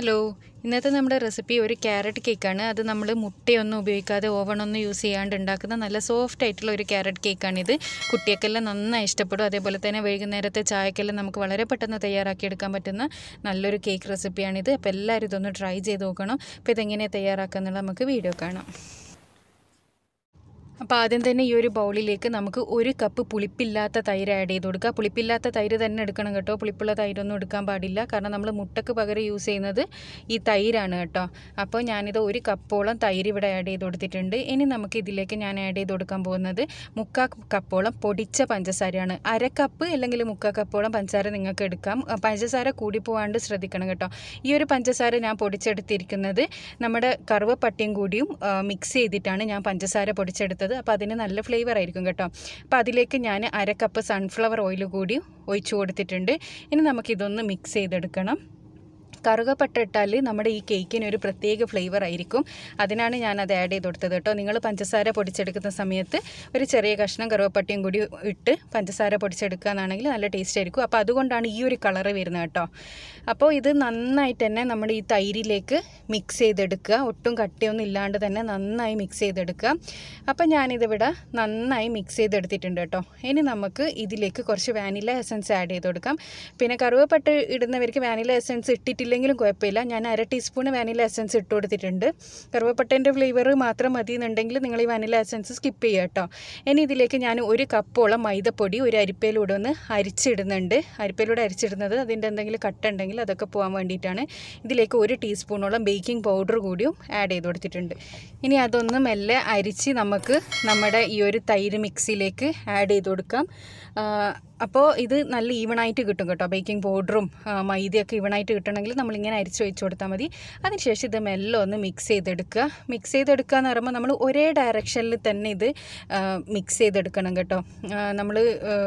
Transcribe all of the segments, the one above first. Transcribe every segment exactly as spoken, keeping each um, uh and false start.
Hello, ഇന്നത്തെ നമ്മുടെ recipe ഒരു ക്യാരറ്റ് കേക്കാണ്. അത് നമ്മൾ മുട്ടയൊന്നും ഉപയോഗിക്കാതെ ഓവണൊന്നും യൂസ് ചെയ്യാണ്ട് ഉണ്ടാക്കുന്ന നല്ല സോഫ്റ്റ് ആയിട്ടുള്ള ഒരു ക്യാരറ്റ് കേക്കാണിത്. കുട്ടികൾക്കെല്ലാം നന്നായി ഇഷ്ടപ്പെടും. അതേപോലെ തന്നെ വൈകുന്നേരത്തെ ചായക്കെല്ലാം നമുക്ക് വളരെ പെട്ടെന്ന് തയ്യാറാക്കിയെടുക്കാൻ പറ്റുന്ന നല്ലൊരു കേക്ക് റെസിപ്പിയാണിത്. അപ്പോൾ എല്ലാവരും ഇതൊന്ന് ട്രൈ ചെയ്ത് നോക്കണം. അപ്പോൾ ഇതെങ്ങനെയാണ് തയ്യാറാക്കുക എന്നുള്ളത് നമുക്ക് വീഡിയോ കാണാം. അപ്പോൾ ആദ്യം തന്നെ ഈ ഒരു ബൗളിലേക്ക് നമുക്ക് ഒരു കപ്പ് പുളിപ്പില്ലാത്ത തൈര് ആഡ് ചെയ്ത് കൊടുക്കുക. പുളിപ്പില്ലാത്ത തൈര് തന്നെ എടുക്കണം കേട്ടോ, പുളിപ്പുള്ള തൈരൊന്നും എടുക്കാൻ പാടില്ല. കാരണം നമ്മൾ മുട്ടക്ക് പകരം യൂസ് ചെയ്യുന്നത് ഈ തൈരാണ് കേട്ടോ. അപ്പോൾ ഞാനിത് ഒരു കപ്പോളം തൈര് ഇവിടെ ആഡ് ചെയ്ത് കൊടുത്തിട്ടുണ്ട്. ഇനി നമുക്ക് ഇതിലേക്ക് ഞാൻ ആഡ് ചെയ്ത് കൊടുക്കാൻ പോകുന്നത് മുക്കാൽ കപ്പോളം പൊടിച്ച പഞ്ചസാരയാണ്. അര കപ്പ് അല്ലെങ്കിൽ മുക്കാൽ കപ്പോളം പഞ്ചസാര നിങ്ങൾക്ക് എടുക്കാം. പഞ്ചസാര കൂടി പോകാണ്ട് ശ്രദ്ധിക്കണം കേട്ടോ. ഈ ഒരു പഞ്ചസാര ഞാൻ പൊടിച്ചെടുത്തിരിക്കുന്നത് നമ്മുടെ കറുവപ്പട്ടയും കൂടിയും മിക്സ് ചെയ്തിട്ടാണ് ഞാൻ പഞ്ചസാര പൊടിച്ചെടുത്തത്. അപ്പോൾ അതിന് നല്ല ഫ്ലേവർ ആയിരിക്കും കേട്ടോ. അപ്പോൾ അതിലേക്ക് ഞാൻ അര കപ്പ് സൺഫ്ലവർ ഓയിൽ കൂടി ഒഴിച്ചു കൊടുത്തിട്ടുണ്ട്. ഇനി നമുക്കിതൊന്ന് മിക്സ് ചെയ്തെടുക്കണം. കറുകപ്പട്ട ഇട്ടാൽ നമ്മുടെ ഈ കേക്കിന് ഒരു പ്രത്യേക ഫ്ലേവർ ആയിരിക്കും. അതിനാണ് ഞാനത് ആഡ് ചെയ്ത് കൊടുത്തത് കേട്ടോ. നിങ്ങൾ പഞ്ചസാര പൊടിച്ചെടുക്കുന്ന സമയത്ത് ഒരു ചെറിയ കഷ്ണം കറുവപ്പട്ടയും കൂടി ഇട്ട് പഞ്ചസാര പൊടിച്ചെടുക്കുക എന്നാണെങ്കിൽ നല്ല ടേസ്റ്റ് ആയിരിക്കും. അപ്പോൾ അതുകൊണ്ടാണ് ഈ ഒരു കളറ് വരുന്നത് കേട്ടോ. അപ്പോൾ ഇത് നന്നായിട്ട് തന്നെ നമ്മുടെ ഈ തൈരിലേക്ക് മിക്സ് ചെയ്തെടുക്കുക. ഒട്ടും കട്ടിയൊന്നും ഇല്ലാണ്ട് തന്നെ നന്നായി മിക്സ് ചെയ്തെടുക്കുക. അപ്പോൾ ഞാനിതിവിടെ നന്നായി മിക്സ് ചെയ്തെടുത്തിട്ടുണ്ട് കേട്ടോ. ഇനി നമുക്ക് ഇതിലേക്ക് കുറച്ച് വാനില എസൻസ് ആഡ് ചെയ്ത് കൊടുക്കാം. പിന്നെ കറുവപ്പട്ട ഇടുന്നവർക്ക് വാനില എസൻസ് ഇട്ടിട്ടില്ല െങ്കിലും കുഴപ്പമില്ല. ഞാൻ അര ടീസ്പൂൺ വാനില എസൻസ് ഇട്ട് കൊടുത്തിട്ടുണ്ട്. കറുവപ്പട്ടേൻ്റെ ഫ്ലേവർ മാത്രം മതി എന്നുണ്ടെങ്കിൽ നിങ്ങൾ ഈ വാനില എസൻസ് സ്കിപ്പ് ചെയ്യുക കേട്ടോ. ഇനി ഇതിലേക്ക് ഞാൻ ഒരു കപ്പോളം മൈദപ്പൊടി ഒരു അരിപ്പയിലൂടെ ഒന്ന് അരിച്ചിടുന്നുണ്ട്. അരിപ്പയിലൂടെ അരിച്ചിടുന്നത് അതിൻ്റെ എന്തെങ്കിലും കട്ട ഉണ്ടെങ്കിൽ അതൊക്കെ പോകാൻ വേണ്ടിയിട്ടാണ്. ഇതിലേക്ക് ഒരു ടീസ്പൂണോളം ബേക്കിംഗ് പൗഡർ കൂടിയും ആഡ് ചെയ്ത് കൊടുത്തിട്ടുണ്ട്. ഇനി അതൊന്ന് മെല്ലെ അരിച്ച് നമുക്ക് നമ്മുടെ ഈ ഒരു തൈര് മിക്സിയിലേക്ക് ആഡ് ചെയ്ത് കൊടുക്കാം. അപ്പോൾ ഇത് നല്ല ഈവണായിട്ട് കിട്ടും കേട്ടോ. ബേക്കിംഗ് പൗഡറും മൈദയൊക്കെ ഈവണായിട്ട് കിട്ടണമെങ്കിൽ നമ്മളിങ്ങനെ അരിച്ച് വെച്ച് കൊടുത്താൽ മതി. അതിനുശേഷം ഇത് മെല്ലെ ഒന്ന് മിക്സ് ചെയ്തെടുക്കുക. മിക്സ് ചെയ്തെടുക്കുക എന്ന് പറയുമ്പോൾ നമ്മൾ ഒരേ ഡയറക്ഷനിൽ തന്നെ ഇത് മിക്സ് ചെയ്തെടുക്കണം കേട്ടോ. നമ്മൾ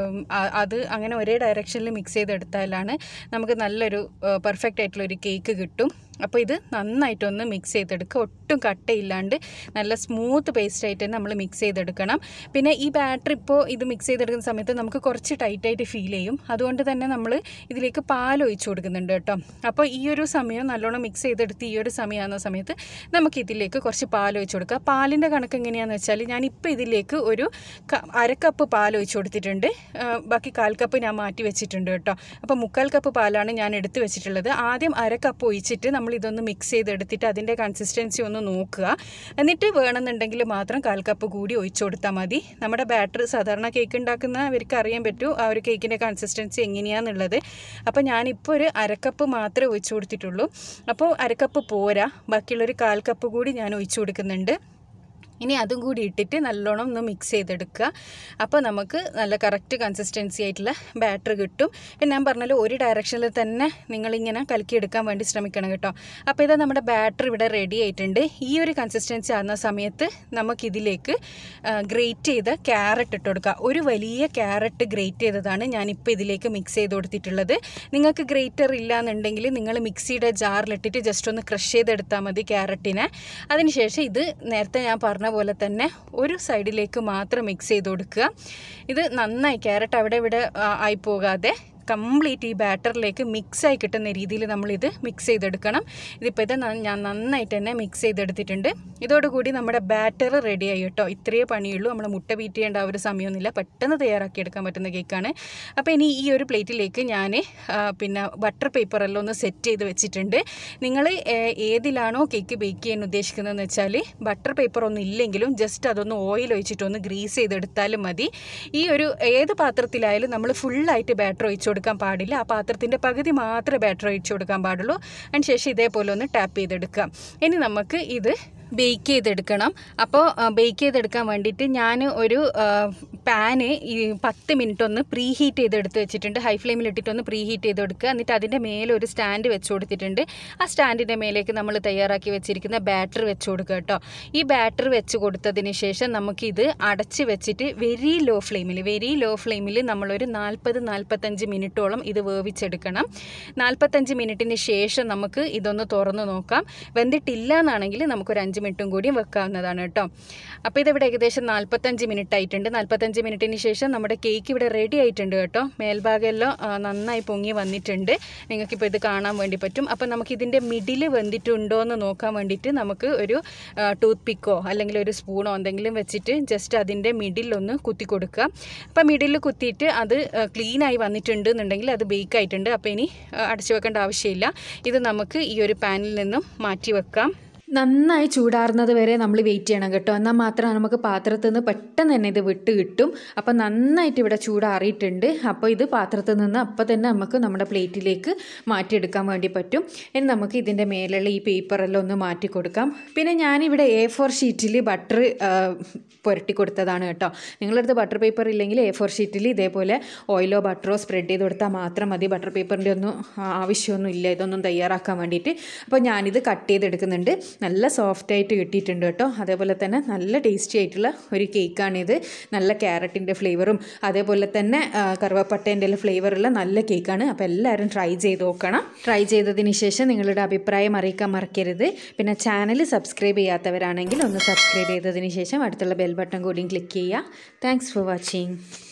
അത് അങ്ങനെ ഒരേ ഡയറക്ഷനിൽ മിക്സ് ചെയ്തെടുത്താലാണ് നമുക്ക് നല്ലൊരു പെർഫെക്റ്റ് ആയിട്ടുള്ളൊരു കേക്ക് കിട്ടും. അപ്പോൾ ഇത് നന്നായിട്ടൊന്ന് മിക്സ് ചെയ്തെടുക്കുക. ഒട്ടും കട്ടയില്ലാണ്ട് നല്ല സ്മൂത്ത് പേസ്റ്റായിട്ട് തന്നെ നമ്മൾ മിക്സ് ചെയ്തെടുക്കണം. പിന്നെ ഈ ബാറ്റർ ഇപ്പോൾ ഇത് മിക്സ് ചെയ്തെടുക്കുന്ന സമയത്ത് നമുക്ക് കുറച്ച് ടൈറ്റായിട്ട് ഫീൽ ചെയ്യും. അതുകൊണ്ട് തന്നെ നമ്മൾ ഇതിലേക്ക് പാൽ ഒഴിച്ചു കൊടുക്കുന്നുണ്ട് കേട്ടോ. അപ്പോൾ ഈ ഒരു സമയം നല്ലോണം മിക്സ് ചെയ്തെടുത്ത് ഈ ഒരു സമയമാകുന്ന സമയത്ത് നമുക്കിതിലേക്ക് കുറച്ച് പാൽ ഒഴിച്ചു കൊടുക്കുക. പാലിൻ്റെ കണക്ക് എങ്ങനെയാണെന്ന് വെച്ചാൽ ഞാനിപ്പോൾ ഇതിലേക്ക് ഒരു അരക്കപ്പ് പാൽ ഒഴിച്ചു കൊടുത്തിട്ടുണ്ട്. ബാക്കി കാൽ കപ്പ് ഞാൻ മാറ്റി വെച്ചിട്ടുണ്ട് കേട്ടോ. അപ്പോൾ മുക്കാൽ കപ്പ് പാലാണ് ഞാൻ എടുത്ത് വെച്ചിട്ടുള്ളത്. ആദ്യം അരക്കപ്പ് ഒഴിച്ചിട്ട് നമ്മൾ ഇതൊന്ന് മിക്സ് ചെയ്തെടുത്തിട്ട് അതിൻ്റെ കൺസിസ്റ്റൻസി ഒന്ന് നോക്കുക. എന്നിട്ട് വേണമെന്നുണ്ടെങ്കിൽ മാത്രം കാൽ കപ്പ് കൂടി ഒഴിച്ചു കൊടുത്താൽ മതി. നമ്മുടെ ബാറ്റർ സാധാരണ കേക്ക് ഉണ്ടാക്കുന്നവർക്ക് അറിയാൻ പറ്റും ആ ഒരു കേക്കിൻ്റെ കൺസിസ്റ്റൻസി എങ്ങനെയാണെന്നുള്ളത്. അപ്പോൾ ഞാനിപ്പോൾ ഒരു അരക്കപ്പ് മാത്രമേ ഒഴിച്ചു കൊടുത്തിട്ടുള്ളൂ. അപ്പോൾ അരക്കപ്പ് പോരാ, ബാക്കിയുള്ളൊരു കാൽ കപ്പ് കൂടി ഞാൻ ഒഴിച്ചു കൊടുക്കുന്നുണ്ട്. ഇനി അതും കൂടി ഇട്ടിട്ട് നല്ലോണം ഒന്ന് മിക്സ് ചെയ്തെടുക്കുക. അപ്പോൾ നമുക്ക് നല്ല കറക്റ്റ് കൺസിസ്റ്റൻസി ആയിട്ടുള്ള ബാറ്റർ കിട്ടും. പിന്നെ ഞാൻ പറഞ്ഞാൽ ഒരു ഡയറക്ഷനിൽ തന്നെ നിങ്ങളിങ്ങനെ കലക്കിയെടുക്കാൻ വേണ്ടി ശ്രമിക്കണം കേട്ടോ. അപ്പോൾ ഇതാ നമ്മുടെ ബാറ്റർ ഇവിടെ റെഡി ആയിട്ടുണ്ട്. ഈ ഒരു കൺസിസ്റ്റൻസി ആകുന്ന സമയത്ത് നമുക്കിതിലേക്ക് ഗ്രേറ്റ് ചെയ്ത ക്യാരറ്റ് ഇട്ട് കൊടുക്കുക. ഒരു വലിയ ക്യാരറ്റ് ഗ്രേറ്റ് ചെയ്തതാണ് ഞാനിപ്പോൾ ഇതിലേക്ക് മിക്സ് ചെയ്ത് കൊടുത്തിട്ടുള്ളത്. നിങ്ങൾക്ക് ഗ്രേറ്റർ ഇല്ല എന്നുണ്ടെങ്കിൽ നിങ്ങൾ മിക്സിയുടെ ജാറിലിട്ടിട്ട് ജസ്റ്റ് ഒന്ന് ക്രഷ് ചെയ്തെടുത്താൽ മതി ക്യാരറ്റിനെ. അതിനുശേഷം ഇത് നേരത്തെ ഞാൻ പറഞ്ഞ പോലെ തന്നെ ഒരു സൈഡിലേക്ക് മാത്രം മിക്സ് ചെയ്ത് കൊടുക്കുക. ഇത് നന്നായി ക്യാരറ്റ് അവിടെ ഇവിടെ ആയി പോകാതെ കംപ്ലീറ്റ് ഈ ബാറ്ററിലേക്ക് മിക്സായി കിട്ടുന്ന രീതിയിൽ നമ്മളിത് മിക്സ് ചെയ്തെടുക്കണം. ഇതിപ്പോൾ ഇത് ഞാൻ നന്നായിട്ട് തന്നെ മിക്സ് ചെയ്തെടുത്തിട്ടുണ്ട്. ഇതോടുകൂടി നമ്മുടെ ബാറ്റർ റെഡിയായി കേട്ടോ. ഇത്രയേ പണിയുള്ളൂ. നമ്മൾ മുട്ട ബീറ്റ് ചെയ്യേണ്ട ആ ഒരു സമയമൊന്നുമില്ല. പെട്ടെന്ന് തയ്യാറാക്കിയെടുക്കാൻ പറ്റുന്ന കേക്കാണ്. അപ്പോൾ ഇനി ഈ ഒരു പ്ലേറ്റിലേക്ക് ഞാൻ പിന്നെ ബട്ടർ പേപ്പറെല്ലാം ഒന്ന് സെറ്റ് ചെയ്ത് വെച്ചിട്ടുണ്ട്. നിങ്ങൾ ഏതിലാണോ കേക്ക് ബേക്ക് ചെയ്യാൻ ഉദ്ദേശിക്കുന്നതെന്ന് വെച്ചാൽ ബട്ടർ പേപ്പർ ഒന്നും ഇല്ലെങ്കിലും ജസ്റ്റ് അതൊന്ന് ഓയിൽ ഒഴിച്ചിട്ടൊന്ന് ഗ്രീസ് ചെയ്തെടുത്താലും മതി. ഈ ഒരു ഏത് പാത്രത്തിലായാലും നമ്മൾ ഫുള്ളായിട്ട് ബാറ്റർ ഒഴിച്ചു കൊടുക്കാൻ പാടില്ല. ആ പാത്രത്തിൻ്റെ പകുതി മാത്രമേ ബാറ്റർ ഒഴിച്ചു കൊടുക്കാൻ പാടുള്ളൂ. അതിന് ശേഷം ഇതേപോലെ ഒന്ന് ടാപ്പ് ചെയ്തെടുക്കാം. ഇനി നമുക്ക് ഇത് ബേക്ക് ചെയ്തെടുക്കണം. അപ്പോൾ ബേക്ക് ചെയ്തെടുക്കാൻ വേണ്ടിയിട്ട് ഞാൻ ഒരു പാന് ഈ പത്ത് മിനിറ്റ് ഒന്ന് പ്രീ ഹീറ്റ് ചെയ്തെടുത്ത് വെച്ചിട്ടുണ്ട്. ഹൈ ഫ്ലെയിമിൽ ഇട്ടിട്ടൊന്ന് പ്രീ ഹീറ്റ് ചെയ്തെടുക്കുക. എന്നിട്ട് അതിൻ്റെ മേലെ ഒരു സ്റ്റാൻഡ് വെച്ച് കൊടുത്തിട്ടുണ്ട്. ആ സ്റ്റാൻഡിൻ്റെ മേലേക്ക് നമ്മൾ തയ്യാറാക്കി വെച്ചിരിക്കുന്ന ബാറ്റർ വെച്ച് കൊടുക്കുക കേട്ടോ. ഈ ബാറ്റർ വെച്ച് കൊടുത്തതിന് ശേഷം നമുക്കിത് അടച്ച് വെച്ചിട്ട് വെരി ലോ ഫ്ലെയിമിൽ വെരി ലോ ഫ്ലെയിമിൽ നമ്മളൊരു നാൽപ്പത് നാൽപ്പത്തഞ്ച് മിനിറ്റോളം ഇത് വേവിച്ചെടുക്കണം. നാൽപ്പത്തഞ്ച് മിനിറ്റിന് ശേഷം നമുക്ക് ഇതൊന്ന് തുറന്ന് നോക്കാം. വെന്തിട്ടില്ല എന്നാണെങ്കിൽ നമുക്കൊരു അഞ്ച് അഞ്ച് മിനിറ്റും കൂടി വെക്കാവുന്നതാണ് കേട്ടോ. അപ്പോൾ ഇതിവിടെ ഏകദേശം നാൽപ്പത്തഞ്ച് മിനിറ്റ് ആയിട്ടുണ്ട്. നാൽപ്പത്തഞ്ച് മിനിറ്റിന് ശേഷം നമ്മുടെ കേക്ക് ഇവിടെ റെഡി ആയിട്ടുണ്ട് കേട്ടോ. മേൽഭാഗമെല്ലാം നന്നായി പൊങ്ങി വന്നിട്ടുണ്ട്. നിങ്ങൾക്കിപ്പോൾ ഇത് കാണാൻ വേണ്ടി പറ്റും. അപ്പോൾ നമുക്കിതിൻ്റെ മിഡിൽ വെന്തിട്ടുണ്ടോ എന്ന് നോക്കാൻ വേണ്ടിയിട്ട് നമുക്ക് ഒരു ടൂത്ത് പിക്കോ അല്ലെങ്കിൽ ഒരു സ്പൂണോ എന്തെങ്കിലും വെച്ചിട്ട് ജസ്റ്റ് അതിൻ്റെ മിഡിലൊന്ന് കുത്തി കൊടുക്കുക. അപ്പോൾ മിഡിൽ കുത്തിയിട്ട് അത് ക്ലീനായി വന്നിട്ടുണ്ട് എന്നുണ്ടെങ്കിൽ അത് ബേക്ക് ആയിട്ടുണ്ട്. അപ്പോൾ ഇനി അടച്ചു വെക്കേണ്ട ആവശ്യമില്ല. ഇത് നമുക്ക് ഈ ഒരു പാനിൽ നിന്നും മാറ്റി വെക്കാം. നന്നായി ചൂടാറുന്നത് വരെ നമ്മൾ വെയിറ്റ് ചെയ്യണം കേട്ടോ. എന്നാൽ മാത്രമേ നമുക്ക് പാത്രത്തിൽ നിന്ന് പെട്ടെന്ന് തന്നെ ഇത് വിട്ട് കിട്ടും. അപ്പോൾ നന്നായിട്ട് ഇവിടെ ചൂടാറിയിട്ടുണ്ട്. അപ്പോൾ ഇത് പാത്രത്തിൽ നിന്ന് അപ്പോൾ തന്നെ നമുക്ക് നമ്മുടെ പ്ലേറ്റിലേക്ക് മാറ്റിയെടുക്കാൻ വേണ്ടി പറ്റും. ഇനി നമുക്ക് ഇതിൻ്റെ മേലുള്ള ഈ പേപ്പറെല്ലാം ഒന്ന് മാറ്റി കൊടുക്കാം. പിന്നെ ഞാനിവിടെ എ ഫോർ ഷീറ്റിൽ ബട്ടർ പുരട്ടി കൊടുത്തതാണ് കേട്ടോ. നിങ്ങളുടെ അടുത്ത് ബട്ടർ പേപ്പർ ഇല്ലെങ്കിൽ എ ഫോർ ഷീറ്റിൽ ഇതേപോലെ ഓയിലോ ബട്ടറോ സ്പ്രെഡ് ചെയ്ത് കൊടുത്താൽ മാത്രം മതി. ബട്ടർ പേപ്പറിൻ്റെ ഒന്നും ആവശ്യമൊന്നും ഇല്ല ഇതൊന്നും തയ്യാറാക്കാൻ വേണ്ടിയിട്ട്. അപ്പോൾ ഞാനിത് കട്ട് ചെയ്തെടുക്കുന്നുണ്ട്. നല്ല സോഫ്റ്റായിട്ട് കിട്ടിയിട്ടുണ്ട് കേട്ടോ. അതേപോലെ തന്നെ നല്ല ടേസ്റ്റി ആയിട്ടുള്ള ഒരു കേക്കാണിത്. നല്ല ക്യാരറ്റിൻ്റെ ഫ്ലേവറും അതേപോലെ തന്നെ കറുവപ്പട്ടേൻ്റെ ഫ്ലേവറുള്ള നല്ല കേക്കാണ്. അപ്പോൾ എല്ലാവരും ട്രൈ ചെയ്ത് നോക്കണം. ട്രൈ ചെയ്തതിന് ശേഷം നിങ്ങളുടെ അഭിപ്രായം അറിയിക്കാൻ മറക്കരുത്. പിന്നെ ചാനൽ സബ്സ്ക്രൈബ് ചെയ്യാത്തവരാണെങ്കിൽ ഒന്ന് സബ്സ്ക്രൈബ് ചെയ്തതിന് ശേഷം അടുത്തുള്ള ബെൽ ബട്ടൺ കൂടിയും ക്ലിക്ക് ചെയ്യുക. Thanks for watching.